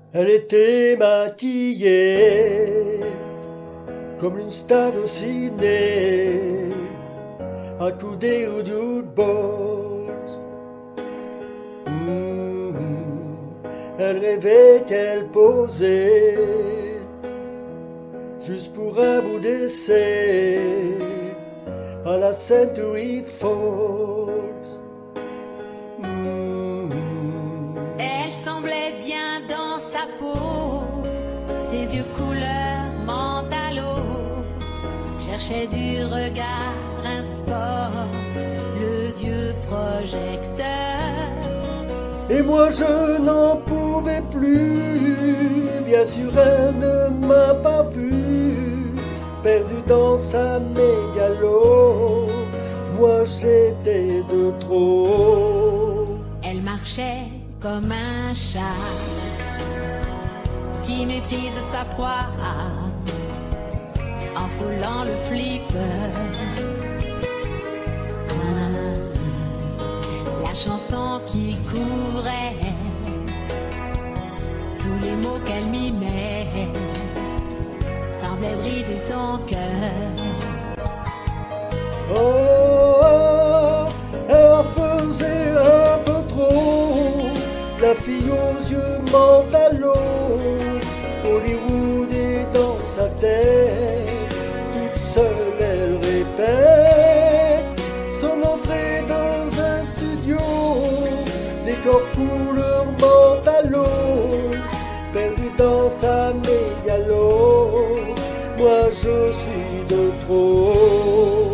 Elle était maquillée comme une star de ciné, accoudée au jukebox. Elle rêvait qu'elle posait juste pour un bout d'essai à la Century Fox. Elle semblait bien dans sa peau, ses yeux couleur menthe à l'eau, cherchait du regard un sport, le dieu projecteur. Et moi je n'en pouvais plus, bien sûr elle ne m'a pas vu, perdu dans sa mégalo, moi j'étais de trop. Elle marchait comme un chat qui méprise sa proie en frôlant le flipper. La chanson qui couvrait tous les mots qu'elle mimait semblait briser son cœur. Oh, elle en faisait un peu trop, la fille aux yeux menthe à l'eau, Hollywood est dans sa tête, toute seule elle répète son entrée dans un studio, décor couleur menthe à l'eau, perdu dans sa mégalo, moi je suis de trop.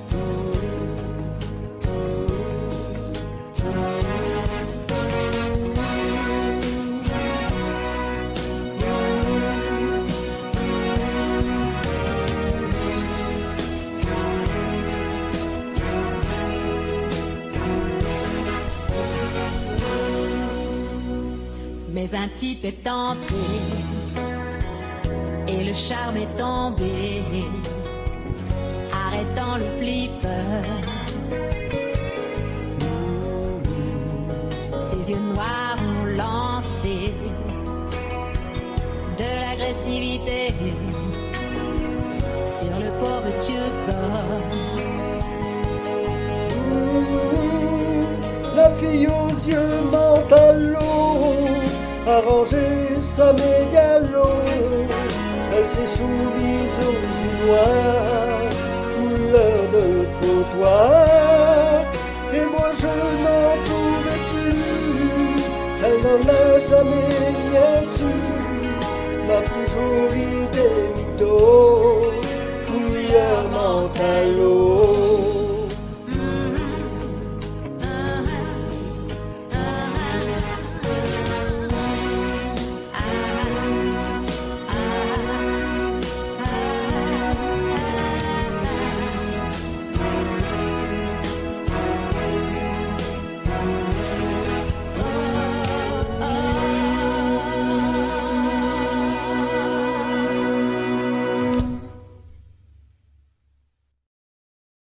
Mais un type est entré et le charme est tombé, arrêtant le flipper. Ses yeux noirs ont lancé de l'agressivité sur le pauvre jukebox. La fille aux yeux menthe à l'eau a rangé sa mégalo, elle s'est soumise aux yeux noirs, couleur de trottoir, et moi je n'en pouvais plus, elle n'en a jamais rien su, ma plus jolie des mythos, couleur menthe à l'eau.